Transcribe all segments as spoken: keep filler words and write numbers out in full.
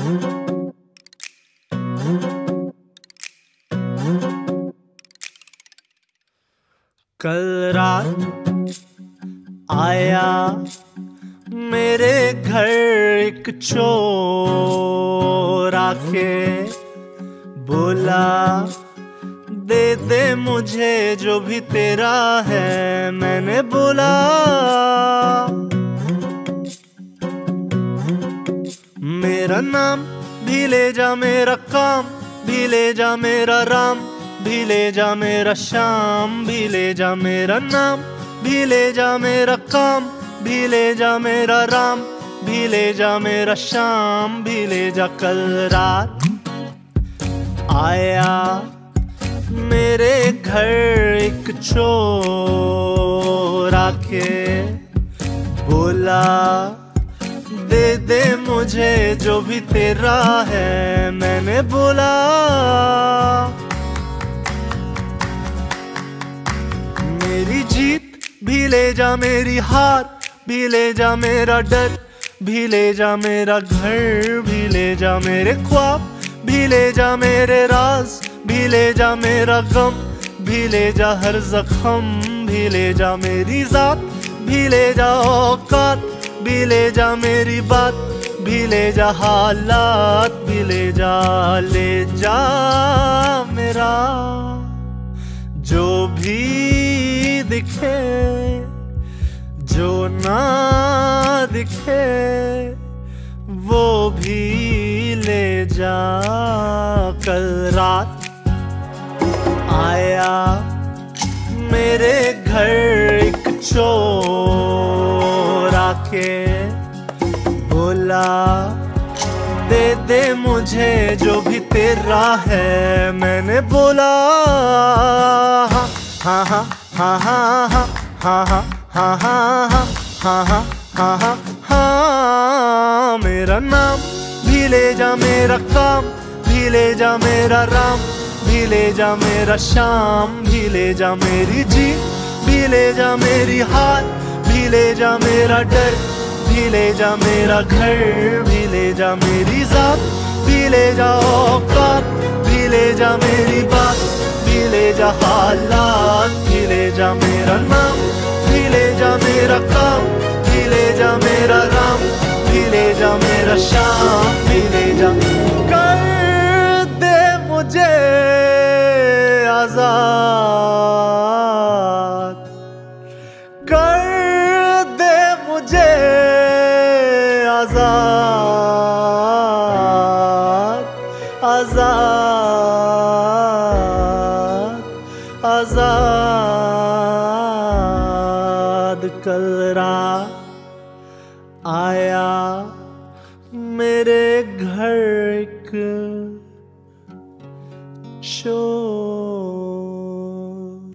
कल रात आया मेरे घर एक चोर आके बोला, दे दे मुझे जो भी तेरा है। मैंने बोला, मेरा नाम भी ले जा, मेरा काम भी ले जा, मेरा राम भी ले जा, मेरा श्याम भी ले जा। मेरा नाम भी ले जा, मेरा काम भी ले जा, मेरा राम भी ले जा, मेरा श्याम भी ले जा। कल रात आया मेरे घर एक चोर आके बोला, दे दे मुझे जो भी तेरा है। मैंने बोला, मेरी जीत भी ले जा, मेरी हार भी ले जा, मेरा डर भी ले जा, मेरा घर भी ले जा, मेरे ख्वाब भी ले जा, मेरे राज भी ले जा, मेरा गम भी ले जा, हर जख्म भी ले जा, मेरी जात भी ले जा, औकात भी ले जा, मेरी बात भी ले जा, हालात भी ले जा। ले जा मेरा जो भी दिखे, जो ना दिखे वो भी ले जा। कल रात आया मेरे घर एक चोर आके बोला, दे दे मुझे जो भी तेरा है। मैंने बोला, हाँ हाँ हाँ हाँ हाँ हाँ हाँ हाँ हाँ हाँ हाँ हाँ हाँ हाँ। मेरा नाम भी ले जा, मेरा काम भी ले जा, मेरा राम भी ले जा, मेरा श्याम भी ले जा, मेरी जीत भी ले जा, मेरी हार भी ले जा, मेरा डर भी ले जा, मेरा घर भी ले जा, मेरी जात भी ले जा, औकात भी ले जा, मेरी बात भी ले जा, हालात भी ले जा, मेरा नाम भी ले जा, मेरा काम भी ले जा, मेरा राम भी ले जा, मेरा श्याम भी ले जा। कर दे मुझे आजाद, कर दे मुझे आजाद, आजाद, आजाद। कल रात आया मेरे घर एक चोर।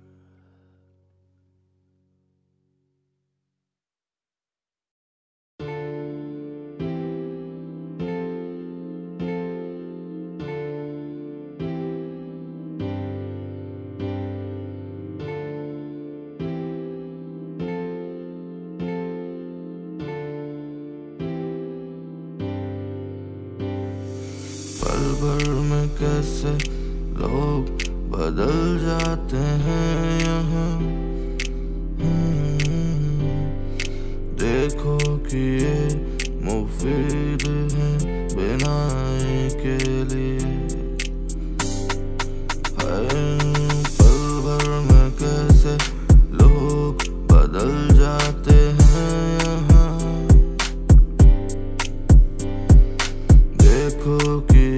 पल भर में कैसे लोग बदल जाते हैं यहाँ। देखो कि ये मुफीद है बनाने के लिए। हर पल भर में कैसे लोग बदल जाते हैं यहाँ। देखो कि